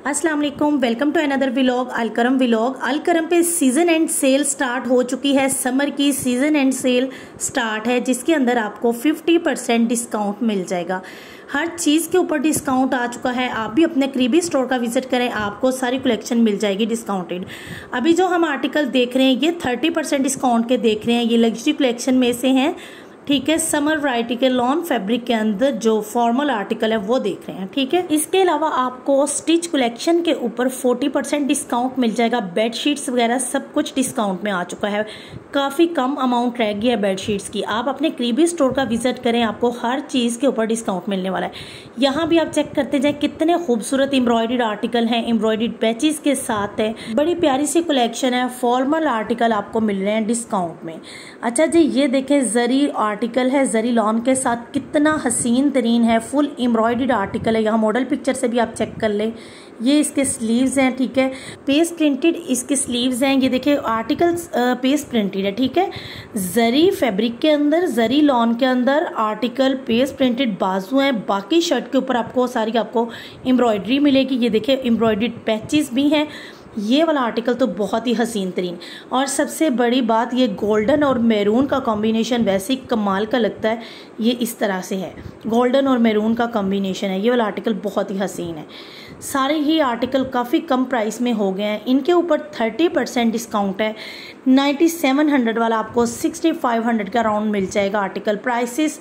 अस्सलाम वालेकुम, welcome to another vlog Alkaram vlog. Alkaram पे सीज़न एंड सेल स्टार्ट हो चुकी है। समर की सीज़न एंड सेल स्टार्ट है जिसके अंदर आपको 50% डिस्काउंट मिल जाएगा। हर चीज़ के ऊपर डिस्काउंट आ चुका है। आप भी अपने करीबी स्टोर का विजिट करें, आपको सारी कलेक्शन मिल जाएगी डिस्काउंटेड। अभी जो हम आर्टिकल देख रहे हैं ये 30% डिस्काउंट के देख रहे हैं। ये लग्जरी कलेक्शन में से हैं, ठीक है। समर वैरायटी के लॉन फैब्रिक के अंदर जो फॉर्मल आर्टिकल है वो देख रहे हैं, ठीक है। इसके अलावा आपको स्टिच कलेक्शन के ऊपर 40% डिस्काउंट मिल जाएगा। बेडशीट्स वगैरह सब कुछ डिस्काउंट में आ चुका है। काफ़ी कम अमाउंट रह गई है बेडशीट्स की। आप अपने करीबी स्टोर का विजिट करें, आपको हर चीज़ के ऊपर डिस्काउंट मिलने वाला है। यहाँ भी आप चेक करते जाए कितने खूबसूरत एम्ब्रॉयडर्ड आर्टिकल हैं, एम्ब्रॉयडर्ड पैचेस के साथ है। बड़ी प्यारी सी कलेक्शन है। फॉर्मल आर्टिकल आपको मिल रहे हैं डिस्काउंट में। अच्छा जी, ये देखें जरी आर्टिकल है, जरी लॉन के साथ, कितना हसीन तरीन है। फुल एम्ब्रॉयडर्ड आर्टिकल है। यहाँ मॉडल पिक्चर से भी आप चेक कर लें। ये इसके स्लीव्स हैं, ठीक है। पेस्ट प्रिंटेड इसके स्लीव्स हैं। ये देखिए आर्टिकल पेस्ट प्रिंटेड है, ठीक है। जरी फैब्रिक के अंदर, जरी लॉन के अंदर आर्टिकल पेस्ट प्रिंटेड बाजू हैं। बाकी शर्ट के ऊपर आपको सारी एम्ब्रॉयडरी मिलेगी। ये देखिए एम्ब्रॉयडर्ड पैचेस भी हैं। ये वाला आर्टिकल तो बहुत ही हसीन तरीन, और सबसे बड़ी बात ये गोल्डन और मैरून का कॉम्बिनेशन वैसे ही कमाल का लगता है। ये इस तरह से है, गोल्डन और मैरून का कॉम्बिनेशन है। ये वाला आर्टिकल बहुत ही हसीन है। सारे ही आर्टिकल काफ़ी कम प्राइस में हो गए हैं। इनके ऊपर 30% डिस्काउंट है। 9700 वाला आपको 6500 का राउंड मिल जाएगा। आर्टिकल प्राइसेस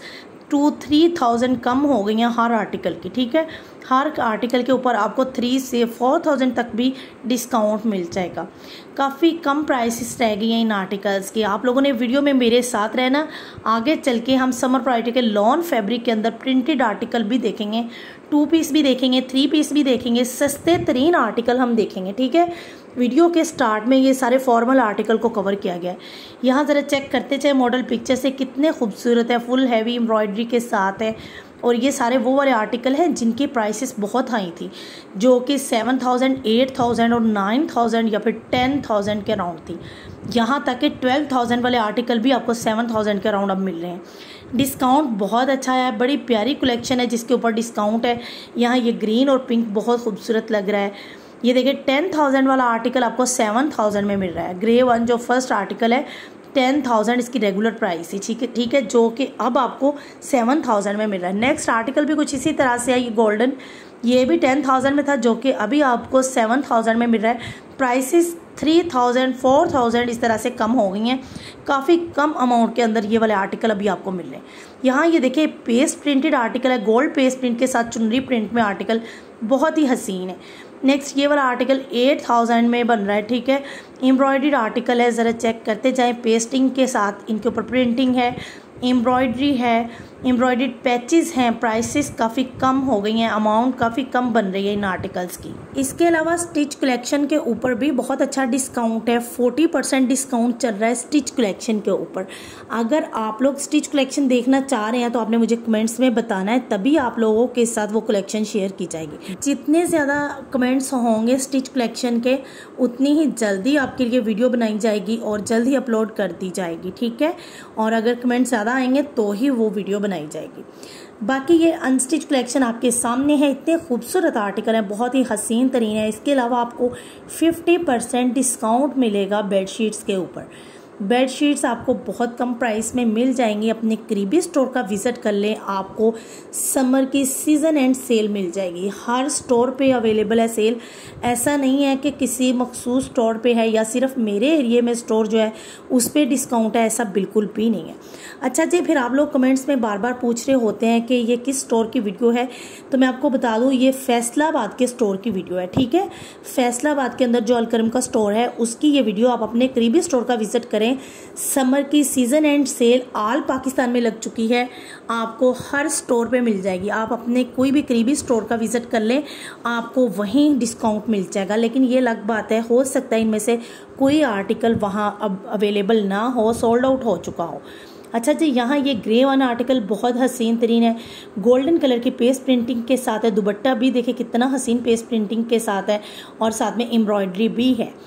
2-3,000 कम हो गई हैं हर आर्टिकल की, ठीक है। हर आर्टिकल के ऊपर आपको 3 से 4,000 तक भी डिस्काउंट मिल जाएगा। काफ़ी कम प्राइसेस रह गई हैं इन आर्टिकल्स की। आप लोगों ने वीडियो में मेरे साथ रहना। आगे चल के हम समर वैरायटी के लॉन फैब्रिक के अंदर प्रिंटेड आर्टिकल भी देखेंगे, 2 पीस भी देखेंगे, 3 पीस भी देखेंगे, सस्ते तरीन आर्टिकल हम देखेंगे, ठीक है। वीडियो के स्टार्ट में ये सारे फॉर्मल आर्टिकल को कवर किया गया है। यहाँ ज़रा चेक करते चाहे मॉडल पिक्चर से कितने खूबसूरत है। फुल हैवी एम्ब्रॉयडरी के साथ है। और ये सारे वो वाले आर्टिकल हैं जिनकी प्राइसेस बहुत हाई थी, जो कि 7,000, 8,000 और 9,000 या फिर 10,000 के राउंड थी। यहाँ तक कि 12,000 वाले आर्टिकल भी आपको 7,000 के राउंड अब मिल रहे हैं। डिस्काउंट बहुत अच्छा है। बड़ी प्यारी कलेक्शन है जिसके ऊपर डिस्काउंट है। यहाँ ये ग्रीन और पिंक बहुत खूबसूरत लग रहा है। ये देखिए 10,000 वाला आर्टिकल आपको 7,000 में मिल रहा है। ग्रे वन जो फर्स्ट आर्टिकल है 10,000 इसकी रेगुलर प्राइस है, ठीक है, जो कि अब आपको 7,000 में मिल रहा है। नेक्स्ट आर्टिकल भी कुछ इसी तरह से है, ये गोल्डन, ये भी 10,000 में था जो कि अभी आपको 7,000 में मिल रहा है। प्राइसेस 3,000, 4,000 इस तरह से कम हो गई हैं। काफ़ी कम अमाउंट के अंदर ये वाले आर्टिकल अभी आपको मिल रहे हैं। यहाँ ये देखिए पेस्ट प्रिंटेड आर्टिकल है, गोल्ड पेस्ट प्रिंट के साथ चुनरी प्रिंट में आर्टिकल बहुत ही हसीन है। नेक्स्ट ये वाला आर्टिकल 8,000 में बन रहा है, ठीक है। एम्ब्रॉयडर्ड आर्टिकल है, ज़रा चेक करते जाएं। पेस्टिंग के साथ इनके ऊपर प्रिंटिंग है, एम्ब्रॉयडरी है, एम्ब्रॉयडर्ड पैचेस हैं। प्राइसेस काफ़ी कम हो गई हैं, अमाउंट काफ़ी कम बन रही है इन आर्टिकल्स की। इसके अलावा स्टिच कलेक्शन के ऊपर भी बहुत अच्छा डिस्काउंट है। 40% डिस्काउंट चल रहा है स्टिच कलेक्शन के ऊपर। अगर आप लोग स्टिच कलेक्शन देखना चाह रहे हैं तो आपने मुझे कमेंट्स में बताना है, तभी आप लोगों के साथ वो कलेक्शन शेयर की जाएगी। जितने ज़्यादा कमेंट्स होंगे स्टिच कलेक्शन के, उतनी ही जल्दी आपके लिए वीडियो बनाई जाएगी और जल्द ही अपलोड कर दी जाएगी, ठीक है। और अगर कमेंट ज़्यादा आएंगे तो ही वो वीडियो बनाई जाएगी। बाकी ये अनस्टिच कलेक्शन आपके सामने है। इतने खूबसूरत आर्टिकल हैं, बहुत ही हसीन तरीन है। इसके अलावा आपको 50% डिस्काउंट मिलेगा बेडशीट्स के ऊपर। बेडशीट्स आपको बहुत कम प्राइस में मिल जाएंगी। अपने करीबी स्टोर का विजिट कर लें, आपको समर की सीज़न एंड सेल मिल जाएगी। हर स्टोर पे अवेलेबल है सेल। ऐसा नहीं है कि किसी मखसूस स्टोर पे है या सिर्फ मेरे एरिया में स्टोर जो है उस पर डिस्काउंट है, ऐसा बिल्कुल भी नहीं है। अच्छा जी, फिर आप लोग कमेंट्स में बार बार पूछ रहे होते हैं कि ये किस स्टोर की वीडियो है, तो मैं आपको बता दूँ ये फैसलाबाद के स्टोर की वीडियो है, ठीक है। फैसलाबाद के अंदर जो अलकरम का स्टोर है उसकी ये वीडियो आप अपने करीबी स्टोर का विजिट करें। समर की season end sale all Pakistan में लग चुकी है, आपको हर स्टोर पे मिल जाएगी। आप अपने कोई भी करीबी स्टोर का विजिट कर लें, आपको वहीं डिस्काउंट मिल जाएगा। लेकिन ये अलग बात है, हो सकता है इनमें से कोई आर्टिकल वहाँ अब अवेलेबल ना हो, सोल्ड आउट हो चुका हो। अच्छा जी, यहाँ ये ग्रे वन आर्टिकल बहुत हसीन तरीन है। गोल्डन कलर की पेस्ट प्रिंटिंग के साथ है। दुपट्टा भी देखिए कितना हसीन पेस्ट प्रिंटिंग के साथ है और साथ में एम्ब्रॉयडरी भी है।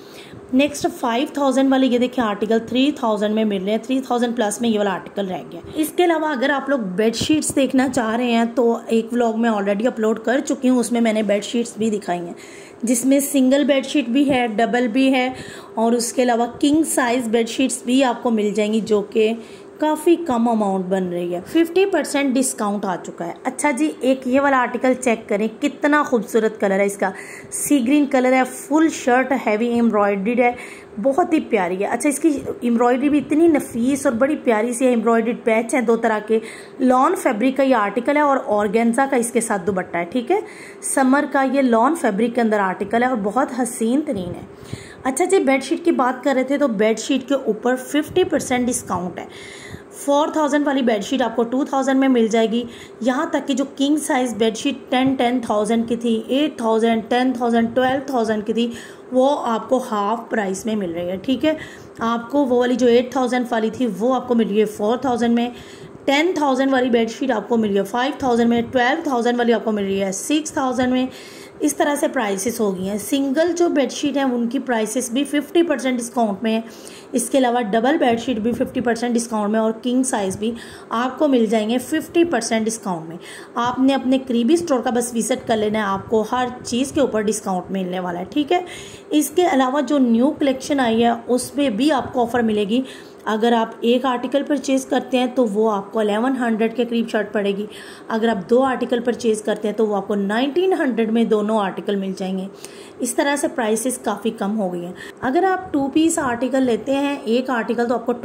नेक्स्ट 5000 वाले ये देखिए आर्टिकल 3000 में मिल रहे हैं, 3000 प्लस में ये वाला आर्टिकल रह गया। इसके अलावा अगर आप लोग बेडशीट्स देखना चाह रहे हैं तो एक व्लॉग में ऑलरेडी अपलोड कर चुकी हूँ, उसमें मैंने बेडशीट्स भी दिखाई हैं, जिसमें सिंगल बेडशीट भी है, डबल भी है, और उसके अलावा किंग साइज बेडशीट्स भी आपको मिल जाएंगी जो कि काफ़ी कम अमाउंट बन रही है। 50% डिस्काउंट आ चुका है। अच्छा जी, एक ये वाला आर्टिकल चेक करें, कितना खूबसूरत कलर है इसका, सी ग्रीन कलर है, फुल शर्ट हैवी एम्ब्रॉयडर्ड है, बहुत ही प्यारी है। अच्छा, इसकी एम्ब्रॉयडरी भी इतनी नफीस और बड़ी प्यारी सी है, एम्ब्रॉयडर्ड पैच है 2 तरह के, लॉन फैब्रिक का ये आर्टिकल है और ऑर्गेन्जा का इसके साथ दुपट्टा है। ठीक है, समर का ये लॉन फैब्रिक के अंदर आर्टिकल है और बहुत हसीन तरीन है। अच्छा जी, बेडशीट की बात कर रहे थे तो बेडशीट के ऊपर 50% डिस्काउंट है। 4000 वाली बेडशीट आपको 2000 में मिल जाएगी। यहाँ तक कि जो किंग साइज बेडशीट 10,000 की थी, 8000, 10,000, 12,000 की थी, वो आपको हाफ प्राइस में मिल रही है। ठीक है, आपको वो वाली जो 8000 वाली थी वो आपको मिल रही है 4000 में, 10,000 वाली बेडशीट आपको मिल रही है 5000 में, 12,000 वाली आपको मिल रही है 6000 में। इस तरह से प्राइसेस हो गई हैं। सिंगल जो बेडशीट हैं उनकी प्राइसेस भी 50% डिस्काउंट में है। इसके अलावा डबल बेडशीट भी 50% डिस्काउंट में और किंग साइज़ भी आपको मिल जाएंगे 50% डिस्काउंट में। आपने अपने करीबी स्टोर का बस विजिट कर लेना है, आपको हर चीज़ के ऊपर डिस्काउंट मिलने वाला है। ठीक है, इसके अलावा जो न्यू कलेक्शन आई है उसमें भी आपको ऑफ़र मिलेगी। अगर आप एक आर्टिकल परचेज़ करते हैं तो वो आपको 1100 के करीब शर्ट पड़ेगी। अगर आप 2 आर्टिकल परचेज़ करते हैं तो वो आपको 1900 में दोनों आर्टिकल मिल जाएंगे। इस तरह से प्राइसेस काफ़ी कम हो गई हैं। अगर आप 2 पीस आर्टिकल लेते हैं, एक आर्टिकल, तो आपको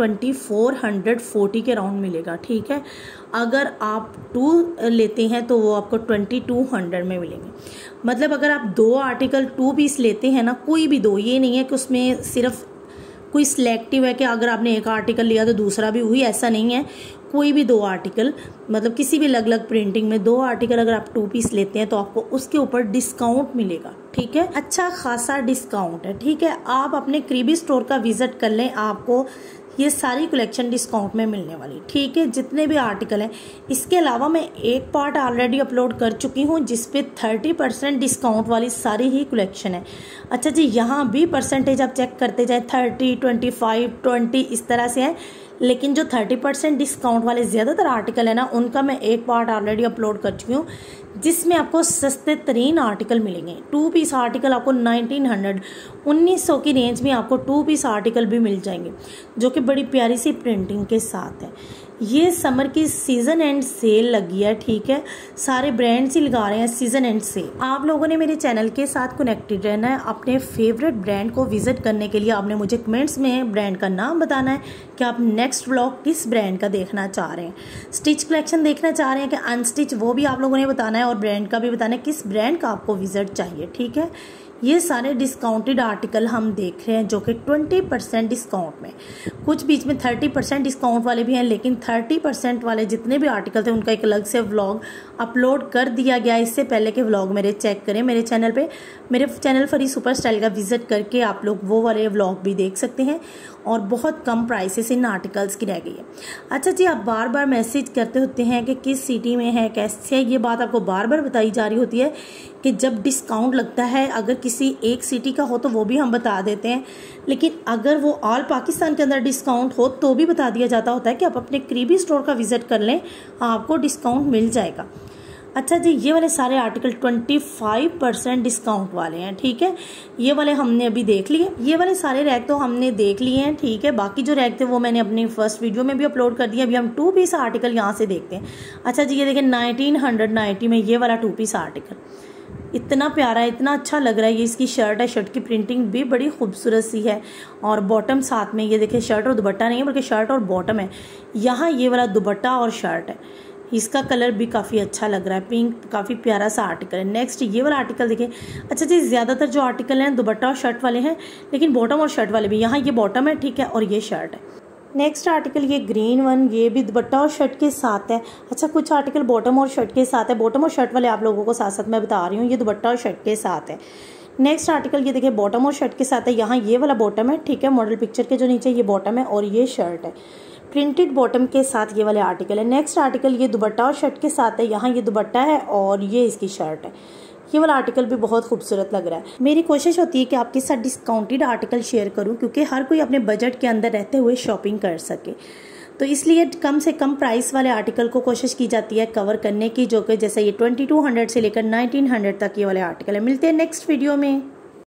2440 के राउंड मिलेगा। ठीक है, अगर आप 2 लेते हैं तो वो आपको 2200 में मिलेंगे। मतलब अगर आप 2 आर्टिकल 2 पीस लेते हैं ना, कोई भी 2, ये नहीं है कि उसमें सिर्फ कोई सिलेक्टिव है कि अगर आपने एक आर्टिकल लिया तो दूसरा भी वही, ऐसा नहीं है। कोई भी 2 आर्टिकल, मतलब किसी भी अलग अलग प्रिंटिंग में 2 आर्टिकल अगर आप 2 पीस लेते हैं तो आपको उसके ऊपर डिस्काउंट मिलेगा। ठीक है, अच्छा खासा डिस्काउंट है। ठीक है, आप अपने करीबी स्टोर का विजिट कर लें, आपको ये सारी कलेक्शन डिस्काउंट में मिलने वाली। ठीक है, जितने भी आर्टिकल हैं। इसके अलावा मैं एक पार्ट ऑलरेडी अपलोड कर चुकी हूँ जिसपे 30% डिस्काउंट वाली सारी ही कलेक्शन है। अच्छा जी, यहाँ भी परसेंटेज आप चेक करते जाए, 30, 25, 20 इस तरह से है, लेकिन जो 30% डिस्काउंट वाले ज़्यादातर आर्टिकल है ना, उनका मैं एक पार्ट ऑलरेडी अपलोड कर चुकी हूँ जिसमें आपको सस्ते तरीन आर्टिकल मिलेंगे। 2 पीस आर्टिकल आपको 1900 की रेंज में आपको 2 पीस आर्टिकल भी मिल जाएंगे जो कि बड़ी प्यारी सी प्रिंटिंग के साथ है। ये समर की सीजन एंड सेल लगी है। ठीक है, सारे ब्रांड्स ही लगा रहे हैं सीजन एंड सेल। आप लोगों ने मेरे चैनल के साथ कनेक्टेड रहना है। अपने फेवरेट ब्रांड को विजिट करने के लिए आपने मुझे कमेंट्स में ब्रांड का नाम बताना है कि आप नेक्स्ट व्लॉग किस ब्रांड का देखना चाह रहे हैं। स्टिच कलेक्शन देखना चाह रहे हैं कि अनस्टिच, वो भी आप लोगों ने बताना है और ब्रांड का भी बताना है किस ब्रांड का आपको विजिट चाहिए। ठीक है, ये सारे डिस्काउंटेड आर्टिकल हम देख रहे हैं जो कि 20% डिस्काउंट में, कुछ बीच में 30% डिस्काउंट वाले भी हैं, लेकिन 30% वाले जितने भी आर्टिकल थे उनका एक अलग से व्लॉग अपलोड कर दिया गया। इससे पहले के व्लॉग मेरे चेक करें मेरे चैनल पे, मेरे चैनल फरी सुपर स्टाइल का विजिट करके आप लोग वो वाले व्लॉग भी देख सकते हैं। और बहुत कम प्राइसेस इन आर्टिकल्स की रह गई है। अच्छा जी, आप बार बार मैसेज करते होते हैं कि किस सिटी में है, कैसे है, ये बात आपको बार बार बताई जा रही होती है कि जब डिस्काउंट लगता है, अगर किसी एक सिटी का हो तो वो भी हम बता देते हैं, लेकिन अगर वो ऑल पाकिस्तान के अंदर डिस्काउंट हो तो भी बता दिया जाता होता है कि आप अपने करीबी स्टोर का विजिट कर लें, आपको डिस्काउंट मिल जाएगा। अच्छा जी, ये वाले सारे आर्टिकल 25% डिस्काउंट वाले हैं। ठीक है, ये वाले हमने अभी देख लिए, ये वाले सारे रैक तो हमने देख लिए हैं। ठीक है, बाकी जो रैक थे वो मैंने अपनी फर्स्ट वीडियो में भी अपलोड कर दिया। अभी हम 2 पीस आर्टिकल यहाँ से देखते हैं। अच्छा जी, ये देखें 1990 में ये वाला 2 पीस आर्टिकल इतना प्यारा है, इतना अच्छा लग रहा है। ये इसकी शर्ट है, शर्ट की प्रिंटिंग भी बड़ी खूबसूरत सी है और बॉटम साथ में, ये देखिए शर्ट और दुपट्टा नहीं है बल्कि शर्ट और बॉटम है। यहाँ ये वाला दुपट्टा और शर्ट है, इसका कलर भी काफ़ी अच्छा लग रहा है, पिंक, काफ़ी प्यारा सा आर्टिकल है। नेक्स्ट ये वाला आर्टिकल देखिए। अच्छा जी, ज़्यादातर जो आर्टिकल हैं दुपट्टा और शर्ट वाले हैं, लेकिन बॉटम और शर्ट वाले भी, यहाँ ये बॉटम है, ठीक है, और ये शर्ट है। नेक्स्ट आर्टिकल ये ग्रीन वन, ये भी दुपट्टा और शर्ट के साथ है। अच्छा, कुछ आर्टिकल बॉटम और शर्ट के साथ है, बॉटम और शर्ट वाले आप लोगों को साथ साथ मैं बता रही हूँ, ये दुपट्टा और शर्ट के साथ है। नेक्स्ट आर्टिकल ये देखिए बॉटम और शर्ट के साथ है, यहाँ ये वाला बॉटम है, ठीक है, मॉडल पिक्चर के जो नीचे ये बॉटम है और ये शर्ट है, प्रिंटेड बॉटम के साथ ये वाले आर्टिकल है। नेक्स्ट आर्टिकल ये दुपट्टा और शर्ट के साथ है, यहाँ ये दुपट्टा है और ये इसकी शर्ट है। ये वाला आर्टिकल भी बहुत खूबसूरत लग रहा है। मेरी कोशिश होती है कि आपके साथ डिस्काउंटेड आर्टिकल शेयर करूं, क्योंकि हर कोई अपने बजट के अंदर रहते हुए शॉपिंग कर सके। तो इसलिए कम से कम प्राइस वाले आर्टिकल को कोशिश की जाती है कवर करने की, जो कि जैसे ये 2200 से लेकर 1900 तक ये वाले आर्टिकल है। मिलते हैं नेक्स्ट वीडियो में।